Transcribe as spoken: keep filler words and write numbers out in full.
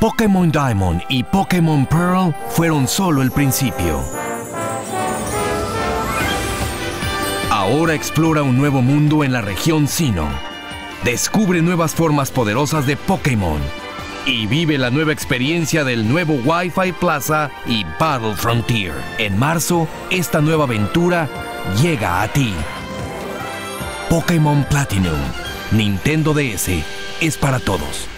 Pokémon Diamond y Pokémon Pearl fueron solo el principio. Ahora explora un nuevo mundo en la región Sinnoh. Descubre nuevas formas poderosas de Pokémon y vive la nueva experiencia del nuevo Wi-Fi Plaza y Battle Frontier. En marzo, esta nueva aventura llega a ti. Pokémon Platinum. Nintendo D S es para todos.